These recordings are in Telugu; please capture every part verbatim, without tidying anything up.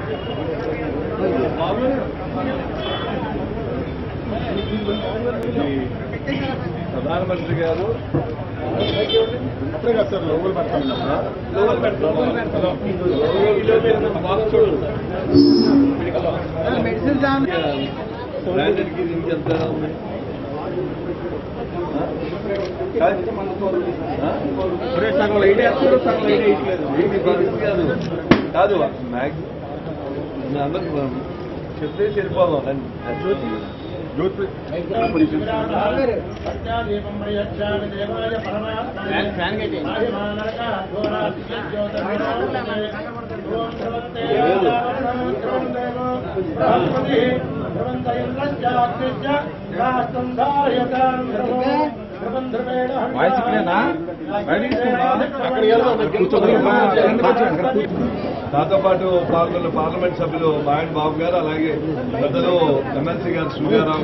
ప్రధానమంత్రి గారు అప్పుడే కదా సార్ లోగోలు పెడతాను లోగోలు పెడతాం బ్రాండెడ్కి దీనికి ఎంత ఉంది సగం లైట్ వేస్తారు సగం లైట్ వేయట్లేదు దీనికి పరిస్థితి కాదు కాదు మ్యాక్సిమం అందరూ చెప్తే సరిపోదాం నాతో పాటు పాల్గొన్న పార్లమెంట్ సభ్యులు మాయన్ బాబు గారు అలాగే పెద్దలు ఎమ్మెల్సీ గారు సూర్యారావు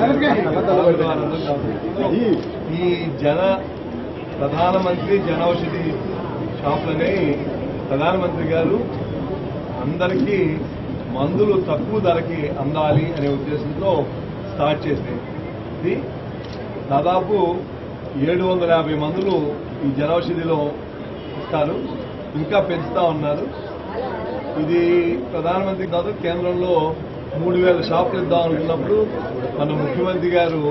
గారు ఈ జన ప్రధానమంత్రి జనౌషధి షాపులని ప్రధానమంత్రి గారు అందరికీ మందులు తక్కువ ధరకి అందాలి అనే ఉద్దేశంతో స్టార్ట్ చేసింది. దాదాపు ఏడు వందల యాభై మందులు ఈ జనౌషధిలో ఇస్తారు, ఇంకా పెంచుతా ఉన్నారు. ఇది ప్రధానమంత్రి కాదు, కేంద్రంలో మూడు వేల షాపులు ఇద్దాం అనుకున్నప్పుడు మన ముఖ్యమంత్రి గారు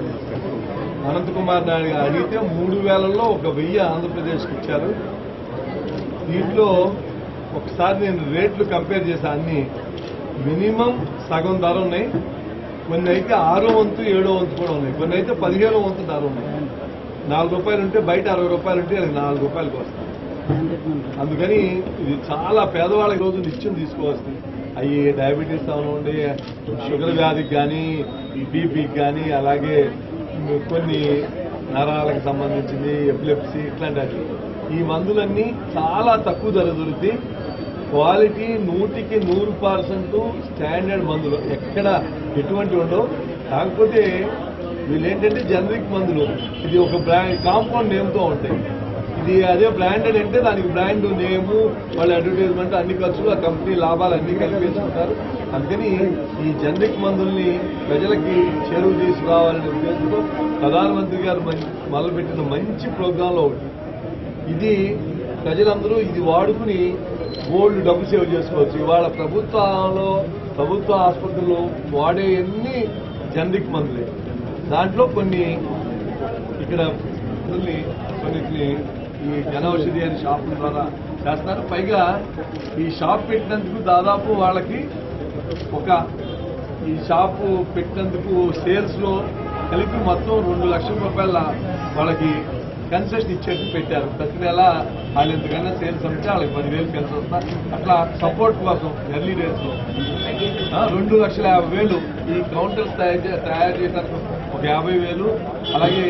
అనంత్ కుమార్ నాయుడు గారు అడిగితే మూడు వేలలో ఒక వెయ్యి ఆంధ్రప్రదేశ్కి ఇచ్చారు. దీంట్లో ఒకసారి నేను రేట్లు కంపేర్ చేశా, అన్ని మినిమం సగం ధర ఉన్నాయి, కొన్ని అయితే ఆరో వంతు ఏడో వంతు కూడా ఉన్నాయి, కొన్ని అయితే పదిహేనో వంతు ధర ఉన్నాయి. నాలుగు రూపాయలు ఉంటే బయట అరవై రూపాయలు ఉంటే అది నాలుగు రూపాయలకు వస్తుంది. అందుకని ఇది చాలా పేదవాళ్ళకి రోజు నిత్యం తీసుకోవాల్సింది. అవి డయాబెటీస్ అవనండి, షుగర్ వ్యాధికి కానీ, ఈ బీపీకి కానీ, అలాగే కొన్ని నరాలకు సంబంధించింది, ఎపిలెప్సీ, ఇట్లాంటి ఈ మందులన్నీ చాలా తక్కువ ధర దొరికి క్వాలిటీ నూటికి నూరు పర్సెంట్ స్టాండర్డ్ మందులు ఎక్కడ ఎటువంటి ఉండవు. కాకపోతే వీళ్ళు ఏంటంటే జనరిక్ మందులు, ఇది ఒక బ్రాండ్ కాంపౌండ్ నేమ్తో ఉంటాయి. ఇది అదే బ్రాండెడ్ అంటే దానికి బ్రాండ్ నేము, వాళ్ళ అడ్వర్టైజ్మెంట్, అన్ని ఖర్చులు, ఆ కంపెనీ లాభాలు అన్ని కల్పిస్తుంటారు. అందుకని ఈ జనరిక్ మందుల్ని ప్రజలకి చేరువ తీసుకురావాలనే ఉద్దేశంతో ప్రధానమంత్రి గారు మొదలుపెట్టిన మంచి ప్రోగ్రాంలో ఒకటి ఇది. ప్రజలందరూ ఇది వాడుకుని గోల్డ్ డబ్బు సేవ్ చేసుకోవచ్చు. ఇవాళ ప్రభుత్వంలో ప్రభుత్వ ఆసుపత్రులు వాడే అన్ని జనరిక్ మందులే. దాంట్లో కొన్ని ఇక్కడ కొన్నిటిని ఈ జనౌషధి అనే షాపుల ద్వారా చేస్తారు. పైగా ఈ షాప్ పెట్టినందుకు దాదాపు వాళ్ళకి ఒక ఈ షాపు పెట్టినందుకు సేల్స్ లో కలిపి మొత్తం రెండు లక్షల రూపాయల వాళ్ళకి కన్సెషన్ ఇచ్చేట్టు పెట్టారు. ప్రతి నెల వాళ్ళు ఎంతకైనా సేల్స్ అంటే వాళ్ళకి పదివేలు కలిసి వస్తా, అట్లా సపోర్ట్ కోసం ఎర్లీ డేస్ లో రెండు లక్షల యాభై వేలు ఈ కౌంటర్స్ తయారు తయారు చేయడానికి ఒక యాభై వేలు, అలాగే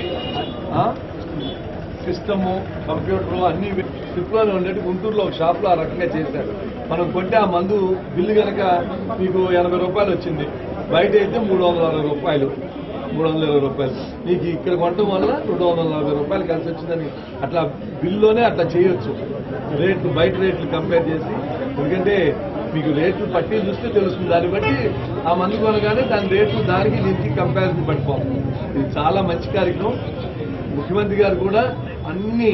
సిస్టము, కంప్యూటరు అన్ని సిప్లోనే ఉండేట్టు గుంటూరులో ఒక షాప్లో ఆ రకంగా చేశారు. మనం కొంటే ఆ మందు బిల్లు కనుక మీకు ఎనభై రూపాయలు వచ్చింది, బయట అయితే మూడు వందల అరవై రూపాయలు మూడు వందల ఇరవై రూపాయలు మీకు ఇక్కడ కొనడం వల్ల రెండు వందల నలభై రూపాయలు కలిసి వచ్చిందని అట్లా బిల్లులోనే అట్లా చేయొచ్చు. రేట్లు బయట రేట్లు కంపేర్ చేసి, ఎందుకంటే మీకు రేట్లు పట్టి చూస్తే తెలుస్తుంది. దాన్ని బట్టి ఆ మందు కొనగానే దాని రేట్లు దానికి దీనికి కంపారిజన్ పడిపోతుంది. ఇది చాలా మంచి కార్యక్రమం. ముఖ్యమంత్రి గారు కూడా అన్ని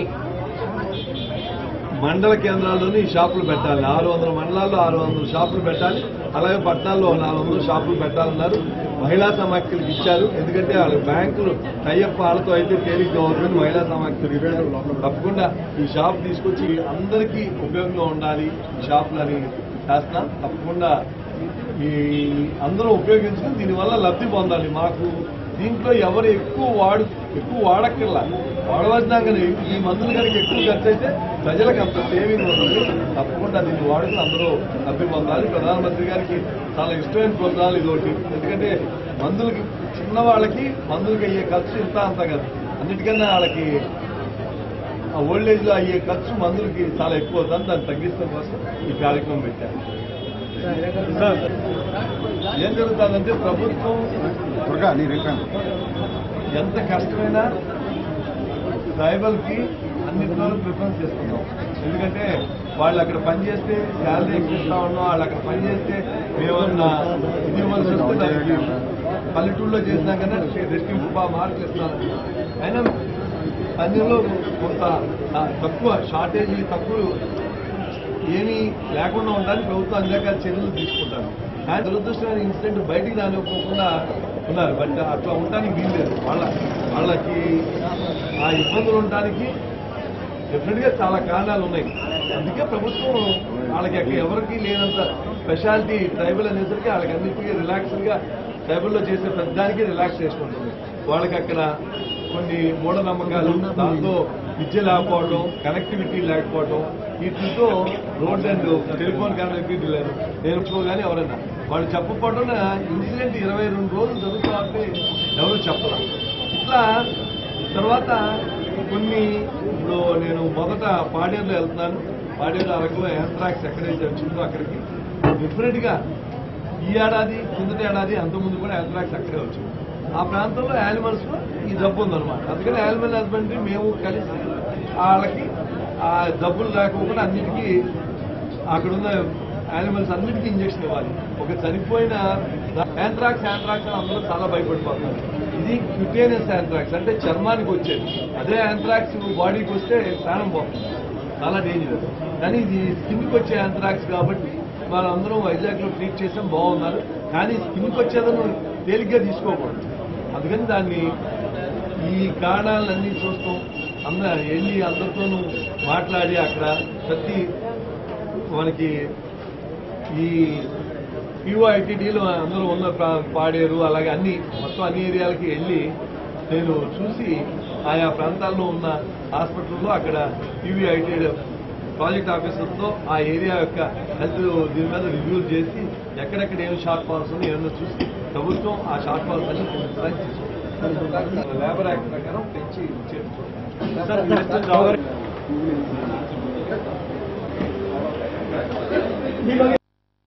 మండల కేంద్రాల్లోనూ ఈ షాపులు పెట్టాలి. ఆరు వందల మండలాల్లో ఆరు వందల షాపులు పెట్టాలి, అలాగే పట్టణాల్లో నాలుగు వందల షాపులు పెట్టాలన్నారు. మహిళా సమాఖ్యలకు ఇచ్చారు, ఎందుకంటే వాళ్ళ బ్యాంకులు టైఅప్ వాళ్ళతో అయితే తేలిగ్గా అవుతుంది. మహిళా సమాఖ్యలు తప్పకుండా ఈ షాప్ తీసుకొచ్చి అందరికీ ఉపయోగంగా ఉండాలి ఈ షాపులని చేస్తున్నాం. తప్పకుండా ఈ అందరూ ఉపయోగించుకుని దీనివల్ల లబ్ధి పొందాలి. మాకు దీంట్లో ఎవరు ఎక్కువ వాడు ఎక్కువ వాడక్కర్లా, వాడవలసినాకనే ఈ మందులు కనుక ఎక్కువ ఖర్చు అయితే ప్రజలకు అంత సేవింగ్ ఉంటుంది. తప్పకుండా దీన్ని వాడుకుని అందరూ లబ్ధి పొందాలి. ప్రధానమంత్రి గారికి చాలా ఇష్టమైన ప్రోగ్రాలు ఇది ఒకటి. ఎందుకంటే మందులకి చిన్నవాళ్ళకి మందులకి అయ్యే ఖర్చు ఇంత అంత కాదు, అన్నిటికన్నా వాళ్ళకి ఆ ఓల్డ్ ఏజ్ లో అయ్యే ఖర్చు మందులకి చాలా ఎక్కువ అవుతుంది. దాన్ని తగ్గించడం కోసం ఈ కార్యక్రమం పెట్టారు. ఏం జరుగుతుందంటే ప్రభుత్వం ఎంత కష్టమైనా ట్రైబల్ కి అన్నింటిలో ప్రిఫరెన్స్ చేస్తున్నాం. ఎందుకంటే వాళ్ళు అక్కడ పనిచేస్తే శాలరీ ఎక్కువ ఇస్తా ఉన్నాం, వాళ్ళు అక్కడ పనిచేస్తే మేమన్నా ఇది ఇవ్వాల్సి వస్తే దానికి పల్లెటూరులో చేసినా కన్నా రెట్టింపు బాగా మార్కులు ఇస్తాను. అయినా అందులో కొంత తక్కువ షార్టేజ్ తక్కువ ఏమీ లేకుండా ఉండడానికి ప్రభుత్వం అందాక చర్యలు తీసుకుంటారు. కానీ దురదృష్టమైన ఇన్సిడెంట్ బయటికి రానివ్వకుండా ఉన్నారు. బట్ అట్లా ఉండడానికి వీల్లేదు. వాళ్ళ వాళ్ళకి ఆ ఇబ్బందులు ఉండడానికి డెఫినెట్ గా చాలా కారణాలు ఉన్నాయి. అందుకే ప్రభుత్వం వాళ్ళకి అక్కడ ఎవరికి లేనంత స్పెషాలిటీ ట్రైబల్ అనేసరికి వాళ్ళకి అన్నిటికీ రిలాక్స్డ్ గా ట్రైబల్లో చేసే పెద్దానికి రిలాక్సేషన్ ఉంటుంది. వాళ్ళకి అక్కడ కొన్ని మూఢనమ్మకాలు, దాంతో విద్య లేకపోవడం, కనెక్టివిటీ లేకపోవడం, వీటితో రోడ్ అండ్ టెలిఫోన్ కనెక్టివిటీ లేదు నేర్చుకోగానే ఎవరైనా వాళ్ళు చెప్పకపోవడం ఇన్సిడెంట్ ఇరవై రెండు రోజులు జరుగుతుంటే ఎవరు చెప్పరా. ఇట్లా తర్వాత కొన్ని ఇప్పుడు నేను మొదట పాడేరులో వెళ్తున్నాను. పాడేరు అరకులో యాంథ్రాక్స్ ఎక్కడైతే వచ్చిందో అక్కడికి డిఫరెంట్ గా ఈ ఏడాది కిందటి ఏడాది అంతకుముందు కూడా యాంథ్రాక్స్ అక్కడే వచ్చింది. ఆ ప్రాంతంలో యానిమల్స్ లో ఈ జబ్బు ఉందన్నమాట. అందుకని యానిమల్ హస్బెండరీ మేము కలిసి వాళ్ళకి ఆ జబ్బులు లేకపోకుండా అన్నిటికీ అక్కడున్న యానిమల్స్ అన్నిటికీ ఇంజక్షన్ ఇవ్వాలి. ఒక చనిపోయిన యాంథ్రాక్స్ యాంథ్రాక్స్ అని అందరూ చాలా భయపడిపోతున్నారు. ఇది క్యూటేనియస్ యాంథ్రాక్స్ అంటే చర్మానికి వచ్చేది. అదే యాంథ్రాక్స్ బాడీకి వస్తే ప్రాణం పోతుంది, చాలా డేంజర్. కానీ ఇది స్కిన్కి వచ్చే యాంథ్రాక్స్ కాబట్టి వాళ్ళందరం వైజాగ్ లో ట్రీట్ చేసాం, బాగున్నారు. కానీ స్కిన్కి వచ్చేదని తేలిగ్గా తీసుకోకూడదు. అందుకని దాన్ని ఈ కారణాలన్నీ చూస్తాం. అంద వెళ్ళి అందరితోనూ మాట్లాడి అక్కడ ప్రతి మనకి ఈ పీఓఐటీడీలో అందరూ ఉన్న పాడేరు అలాగే అన్ని మొత్తం అన్ని ఏరియాలకి వెళ్ళి నేను చూసి ఆయా ప్రాంతాల్లో ఉన్న హాస్పిటల్లో అక్కడ పీవీఐటీ ప్రాజెక్ట్ ఆఫీసర్తో ఆ ఏరియా యొక్క హెల్త్ దీని మీద రివ్యూ చేసి ఎక్కడెక్కడ ఏం షార్ట్ ఫాల్స్ ఉన్నాయి ఏమన్నా చూసి ప్రభుత్వం ఆ షార్ట్ ఫాల్స్ అన్ని తీసుకుంటాం. లేబర్ యాక్ట్ ప్రకారం తెచ్చి ఇచ్చేది.